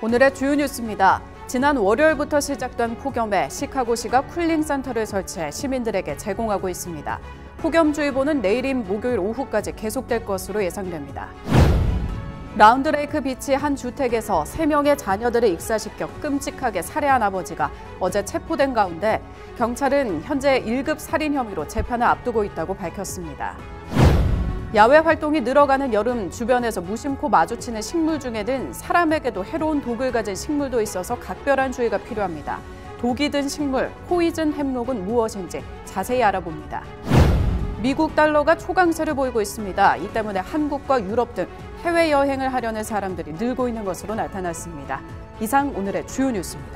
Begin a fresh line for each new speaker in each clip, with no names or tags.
오늘의 주요 뉴스입니다. 지난 월요일부터 시작된 폭염에 시카고시가 쿨링센터를 설치해 시민들에게 제공하고 있습니다. 폭염주의보는 내일인 목요일 오후까지 계속될 것으로 예상됩니다. 라운드레이크 비치 한 주택에서 3명의 자녀들을 익사시켜 끔찍하게 살해한 아버지가 어제 체포된 가운데 경찰은 현재 1급 살인 혐의로 재판을 앞두고 있다고 밝혔습니다. 야외 활동이 늘어가는 여름, 주변에서 무심코 마주치는 식물 중에는 사람에게도 해로운 독을 가진 식물도 있어서 각별한 주의가 필요합니다. 독이 든 식물, 포이즌 햄록은 무엇인지 자세히 알아봅니다. 미국 달러가 초강세를 보이고 있습니다. 이 때문에 한국과 유럽 등 해외여행을 하려는 사람들이 늘고 있는 것으로 나타났습니다. 이상 오늘의 주요 뉴스입니다.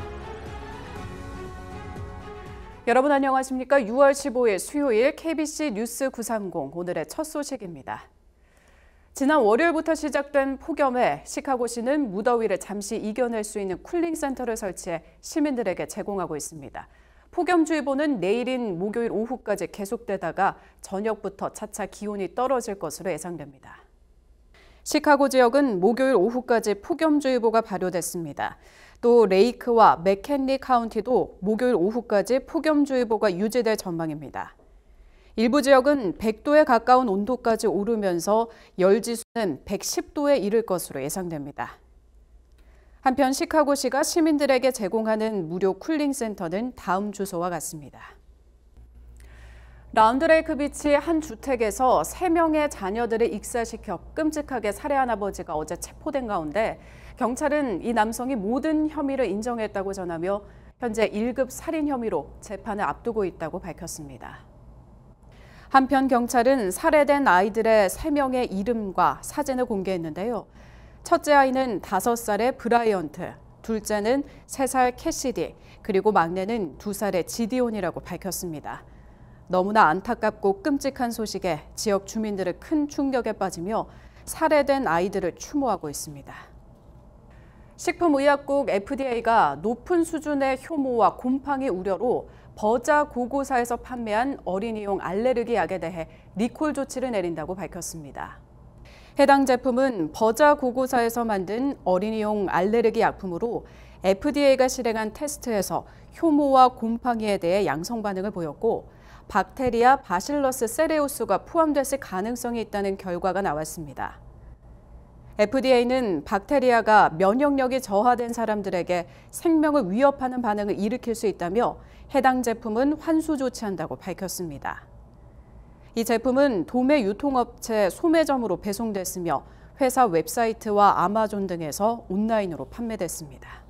여러분 안녕하십니까? 6월 15일 수요일 KBC 뉴스 930 오늘의 첫 소식입니다. 지난 월요일부터 시작된 폭염에 시카고시는 무더위를 잠시 이겨낼 수 있는 쿨링센터를 설치해 시민들에게 제공하고 있습니다. 폭염주의보는 내일인 목요일 오후까지 계속되다가 저녁부터 차차 기온이 떨어질 것으로 예상됩니다. 시카고 지역은 목요일 오후까지 폭염주의보가 발효됐습니다. 또 레이크와 맥켄리 카운티도 목요일 오후까지 폭염주의보가 유지될 전망입니다. 일부 지역은 100도에 가까운 온도까지 오르면서 열지수는 110도에 이를 것으로 예상됩니다. 한편 시카고시가 시민들에게 제공하는 무료 쿨링센터는 다음 주소와 같습니다. 라운드레이크 비치 한 주택에서 3명의 자녀들을 익사시켜 끔찍하게 살해한 아버지가 어제 체포된 가운데 경찰은 이 남성이 모든 혐의를 인정했다고 전하며 현재 1급 살인 혐의로 재판을 앞두고 있다고 밝혔습니다. 한편 경찰은 살해된 아이들의 3명의 이름과 사진을 공개했는데요. 첫째 아이는 5살의 브라이언트, 둘째는 3살 캐시디, 그리고 막내는 2살의 지디온이라고 밝혔습니다. 너무나 안타깝고 끔찍한 소식에 지역 주민들은 큰 충격에 빠지며 살해된 아이들을 추모하고 있습니다. 식품의약국 FDA가 높은 수준의 효모와 곰팡이 우려로 버자 고고사에서 판매한 어린이용 알레르기 약에 대해 리콜 조치를 내린다고 밝혔습니다. 해당 제품은 버자 고고사에서 만든 어린이용 알레르기 약품으로 FDA가 실행한 테스트에서 효모와 곰팡이에 대해 양성 반응을 보였고 박테리아 바실러스 세레우스가 포함됐을 가능성이 있다는 결과가 나왔습니다. FDA는 박테리아가 면역력이 저하된 사람들에게 생명을 위협하는 반응을 일으킬 수 있다며 해당 제품은 환수 조치한다고 밝혔습니다. 이 제품은 도매 유통업체 소매점으로 배송됐으며 회사 웹사이트와 아마존 등에서 온라인으로 판매됐습니다.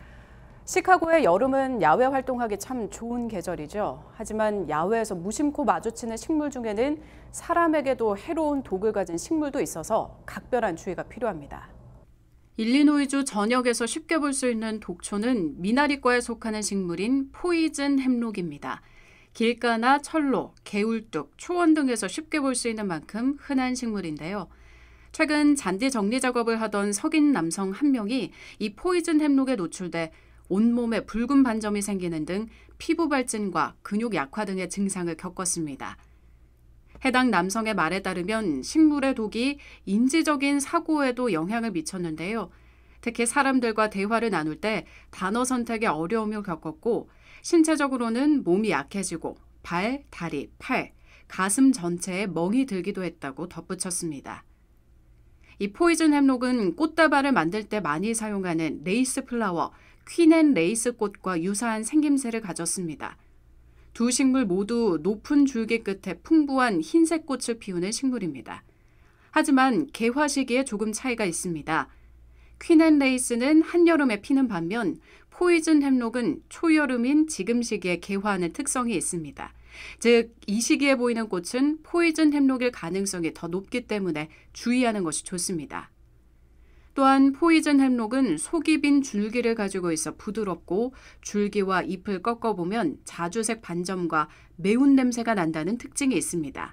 시카고의 여름은 야외 활동하기 참 좋은 계절이죠. 하지만 야외에서 무심코 마주치는 식물 중에는 사람에게도 해로운 독을 가진 식물도 있어서 각별한 주의가 필요합니다. 일리노이주 전역에서 쉽게 볼 수 있는 독초는 미나리과에 속하는 식물인 포이즌 햄록입니다. 길가나 철로, 개울뚝, 초원 등에서 쉽게 볼 수 있는 만큼 흔한 식물인데요. 최근 잔디 정리 작업을 하던 석인 남성 한 명이 이 포이즌 햄록에 노출돼 온몸에 붉은 반점이 생기는 등 피부 발진과 근육 약화 등의 증상을 겪었습니다. 해당 남성의 말에 따르면 식물의 독이 인지적인 사고에도 영향을 미쳤는데요. 특히 사람들과 대화를 나눌 때 단어 선택에 어려움을 겪었고 신체적으로는 몸이 약해지고 발, 다리, 팔, 가슴 전체에 멍이 들기도 했다고 덧붙였습니다. 이 포이즌 햄록은 꽃다발을 만들 때 많이 사용하는 레이스 플라워, 퀸앤 레이스 꽃과 유사한 생김새를 가졌습니다. 두 식물 모두 높은 줄기 끝에 풍부한 흰색 꽃을 피우는 식물입니다. 하지만 개화 시기에 조금 차이가 있습니다. 퀸앤 레이스는 한여름에 피는 반면 포이즌 햄록은 초여름인 지금 시기에 개화하는 특성이 있습니다. 즉, 이 시기에 보이는 꽃은 포이즌 햄록일 가능성이 더 높기 때문에 주의하는 것이 좋습니다. 또한 포이즌 햄록은 속이 빈 줄기를 가지고 있어 부드럽고 줄기와 잎을 꺾어보면 자주색 반점과 매운 냄새가 난다는 특징이 있습니다.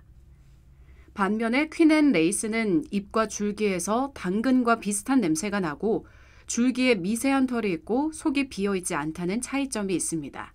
반면에 퀸앤 레이스는 잎과 줄기에서 당근과 비슷한 냄새가 나고 줄기에 미세한 털이 있고 속이 비어있지 않다는 차이점이 있습니다.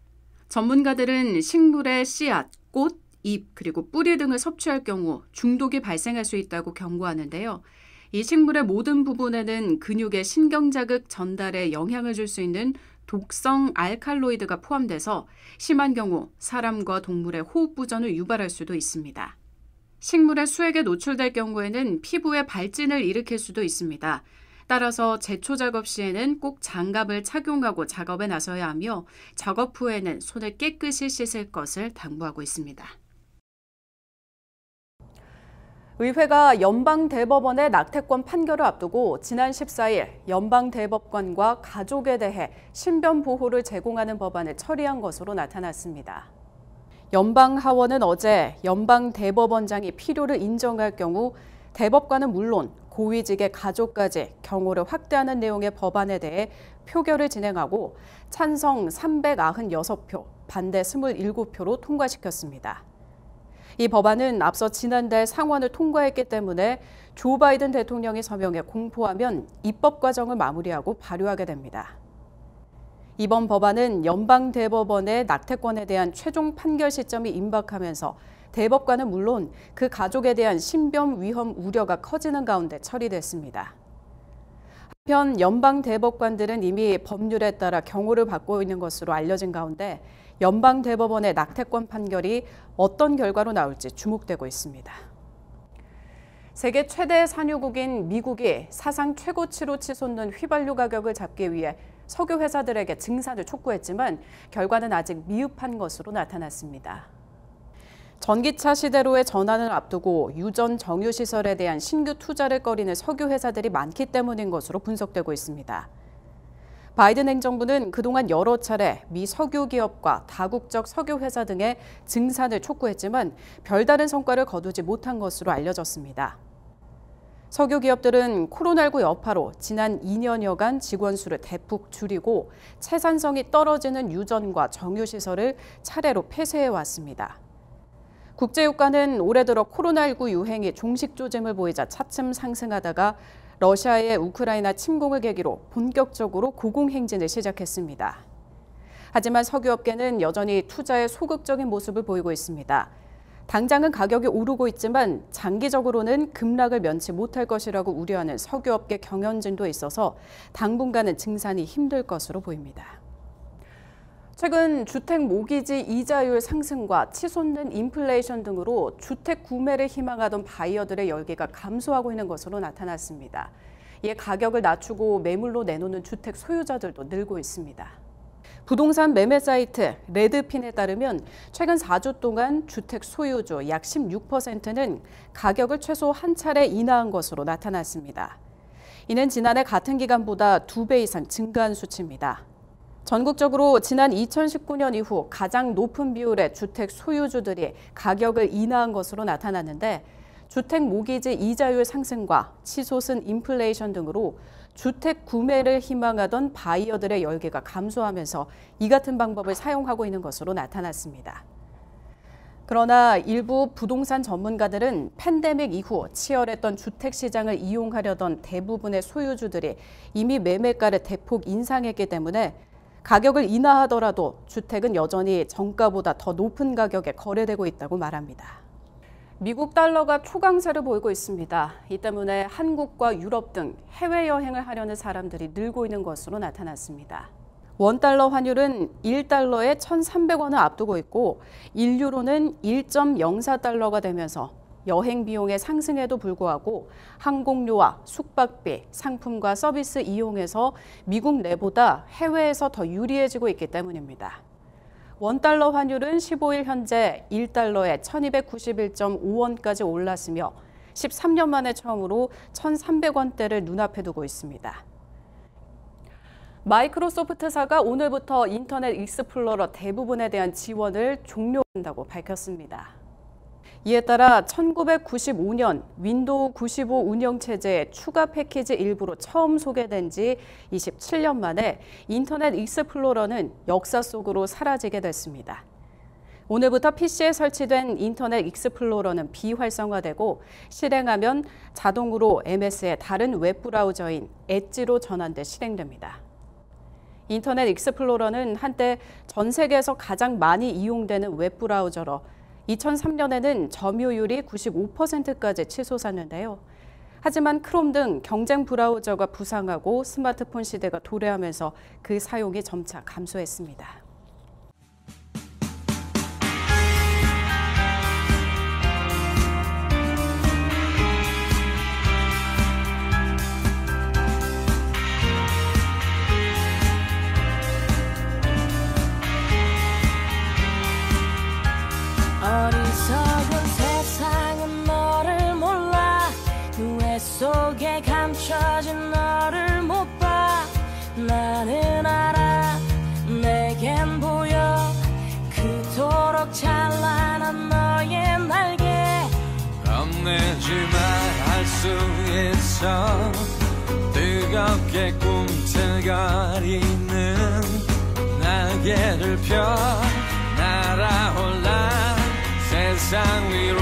전문가들은 식물의 씨앗, 꽃, 잎, 그리고 뿌리 등을 섭취할 경우 중독이 발생할 수 있다고 경고하는데요. 이 식물의 모든 부분에는 근육의 신경자극 전달에 영향을 줄 수 있는 독성 알칼로이드가 포함돼서 심한 경우 사람과 동물의 호흡 부전을 유발할 수도 있습니다. 식물의 수액에 노출될 경우에는 피부에 발진을 일으킬 수도 있습니다. 따라서 제초 작업 시에는 꼭 장갑을 착용하고 작업에 나서야 하며 작업 후에는 손을 깨끗이 씻을 것을 당부하고 있습니다. 의회가 연방대법원의 낙태권 판결을 앞두고 지난 14일 연방대법관과 가족에 대해 신변 보호를 제공하는 법안을 처리한 것으로 나타났습니다. 연방하원은 어제 연방대법원장이 필요를 인정할 경우 대법관은 물론 고위직의 가족까지 경호를 확대하는 내용의 법안에 대해 표결을 진행하고 찬성 396표, 반대 27표로 통과시켰습니다. 이 법안은 앞서 지난달 상원을 통과했기 때문에 조 바이든 대통령이 서명해 공포하면 입법 과정을 마무리하고 발효하게 됩니다. 이번 법안은 연방대법원의 낙태권에 대한 최종 판결 시점이 임박하면서 대법관은 물론 그 가족에 대한 신변 위험 우려가 커지는 가운데 처리됐습니다. 한편 연방대법관들은 이미 법률에 따라 경호를 받고 있는 것으로 알려진 가운데 연방대법원의 낙태권 판결이 어떤 결과로 나올지 주목되고 있습니다. 세계 최대 산유국인 미국이 사상 최고치로 치솟는 휘발유 가격을 잡기 위해 석유 회사들에게 증산을 촉구했지만 결과는 아직 미흡한 것으로 나타났습니다. 전기차 시대로의 전환을 앞두고 유전 정유시설에 대한 신규 투자를 꺼리는 석유 회사들이 많기 때문인 것으로 분석되고 있습니다. 바이든 행정부는 그동안 여러 차례 미 석유 기업과 다국적 석유 회사 등의 증산을 촉구했지만 별다른 성과를 거두지 못한 것으로 알려졌습니다. 석유 기업들은 코로나19 여파로 지난 2년여간 직원 수를 대폭 줄이고 채산성이 떨어지는 유전과 정유시설을 차례로 폐쇄해왔습니다. 국제유가는 올해 들어 코로나19 유행이 종식 조짐을 보이자 차츰 상승하다가 러시아의 우크라이나 침공을 계기로 본격적으로 고공행진을 시작했습니다. 하지만 석유업계는 여전히 투자에 소극적인 모습을 보이고 있습니다. 당장은 가격이 오르고 있지만 장기적으로는 급락을 면치 못할 것이라고 우려하는 석유업계 경영진도 있어서 당분간은 증산이 힘들 것으로 보입니다. 최근 주택 모기지 이자율 상승과 치솟는 인플레이션 등으로 주택 구매를 희망하던 바이어들의 열기가 감소하고 있는 것으로 나타났습니다. 이에 가격을 낮추고 매물로 내놓는 주택 소유자들도 늘고 있습니다. 부동산 매매 사이트 레드핀에 따르면 최근 4주 동안 주택 소유주 약 16%는 가격을 최소 한 차례 인하한 것으로 나타났습니다. 이는 지난해 같은 기간보다 2배 이상 증가한 수치입니다. 전국적으로 지난 2019년 이후 가장 높은 비율의 주택 소유주들이 가격을 인하한 것으로 나타났는데 주택 모기지 이자율 상승과 치솟은 인플레이션 등으로 주택 구매를 희망하던 바이어들의 열기가 감소하면서 이 같은 방법을 사용하고 있는 것으로 나타났습니다. 그러나 일부 부동산 전문가들은 팬데믹 이후 치열했던 주택 시장을 이용하려던 대부분의 소유주들이 이미 매매가를 대폭 인상했기 때문에 가격을 인하하더라도 주택은 여전히 정가보다 더 높은 가격에 거래되고 있다고 말합니다. 미국 달러가 초강세를 보이고 있습니다. 이 때문에 한국과 유럽 등 해외여행을 하려는 사람들이 늘고 있는 것으로 나타났습니다. 원달러 환율은 1달러에 1,300원을 앞두고 있고 1유로는 1.04달러가 되면서 여행 비용의 상승에도 불구하고 항공료와 숙박비, 상품과 서비스 이용에서 미국 내보다 해외에서 더 유리해지고 있기 때문입니다. 원달러 환율은 15일 현재 1달러에 1,291.5원까지 올랐으며 13년 만에 처음으로 1,300원대를 눈앞에 두고 있습니다. 마이크로소프트사가 오늘부터 인터넷 익스플로러 대부분에 대한 지원을 종료한다고 밝혔습니다. 이에 따라 1995년 윈도우 95 운영체제의 추가 패키지 일부로 처음 소개된 지 27년 만에 인터넷 익스플로러는 역사 속으로 사라지게 됐습니다. 오늘부터 PC에 설치된 인터넷 익스플로러는 비활성화되고 실행하면 자동으로 MS의 다른 웹브라우저인 엣지로 전환돼 실행됩니다. 인터넷 익스플로러는 한때 전 세계에서 가장 많이 이용되는 웹브라우저로 2003년에는 점유율이 95%까지 치솟았는데요. 하지만 크롬 등 경쟁 브라우저가 부상하고 스마트폰 시대가 도래하면서 그 사용이 점차 감소했습니다.
어리석은 세상은 너를 몰라 후회 속에 감춰진 너를 못 봐 나는 알아 내겐 보여 그토록 찬란한 너의 날개
겁내지만 할 수 있어 뜨겁게 꿈틀거리는 날개를 펴 날아올라 세상 위로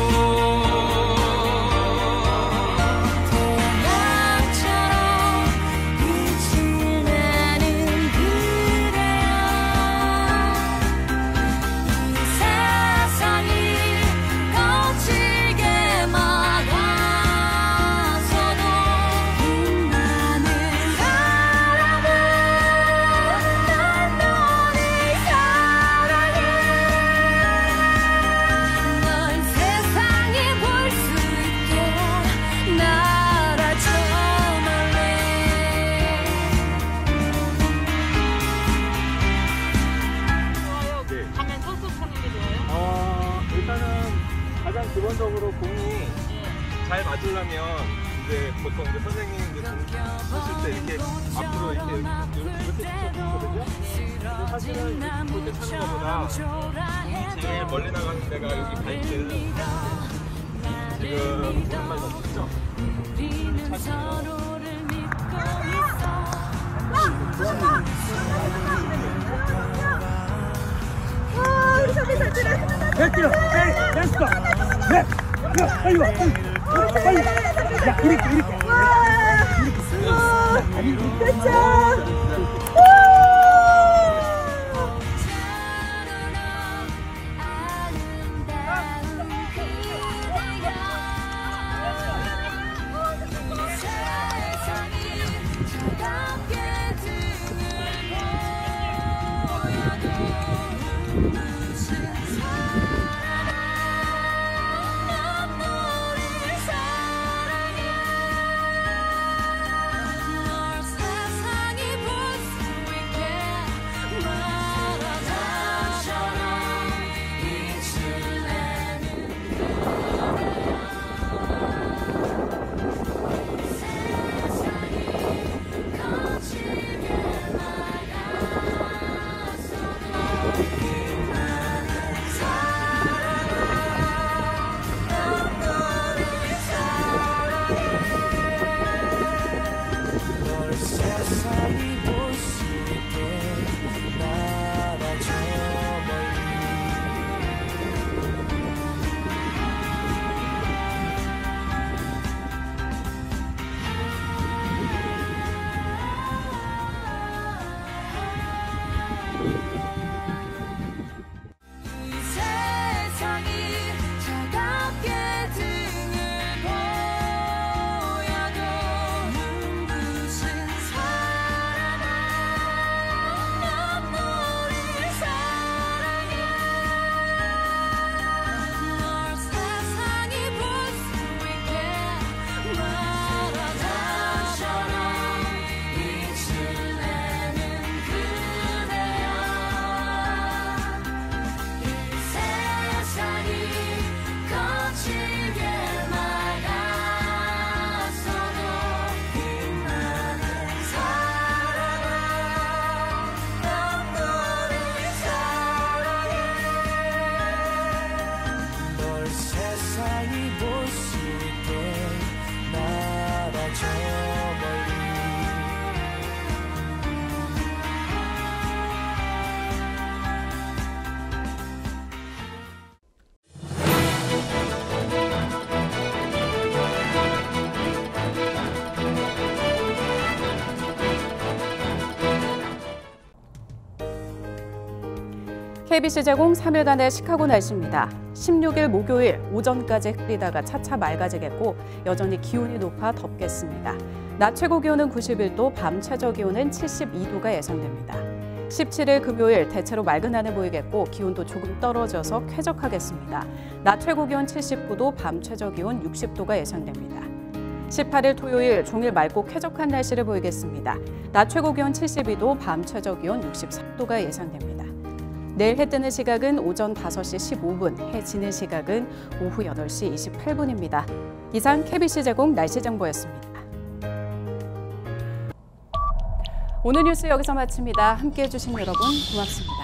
태양처럼 빛을 내는 그대여 이 세상이 거칠게 막아서도 빛나는 사랑은 난 너를 사랑해 널 세상에 볼 수 있게 날아줘 멀리
하면 선수 타는 게 좋아요?
일단은 가장 기본적으로 공이 잘 맞으려면 이제 보통 이제 선생님 이제 공 쓰실 때 이렇게 앞으로 이렇게 쳤거든요. 근데 사실은 이렇게 차는 것보다 공이 제일 멀리 나가는 데가 여기 발끝 지금 오른발 넘치죠?
우리는 서로를 믿고 있어
됐죠? 됐어. 네. 빨리 와. 빨리. 야, 이렇게.
널 세상이 볼
KBC 제공 3일간의 시카고 날씨입니다. 16일 목요일 오전까지 흐리다가 차차 맑아지겠고 여전히 기온이 높아 덥겠습니다. 낮 최고 기온은 91도, 밤 최저 기온은 72도가 예상됩니다. 17일 금요일 대체로 맑은 하늘 보이겠고 기온도 조금 떨어져서 쾌적하겠습니다. 낮 최고 기온 79도, 밤 최저 기온 60도가 예상됩니다. 18일 토요일 종일 맑고 쾌적한 날씨를 보이겠습니다. 낮 최고 기온 72도, 밤 최저 기온 63도가 예상됩니다. 내일 해 뜨는 시각은 오전 5시 15분, 해 지는 시각은 오후 8시 28분입니다. 이상 KBC 제공 날씨 정보였습니다. 오늘 뉴스 여기서 마칩니다. 함께해 주신 여러분 고맙습니다.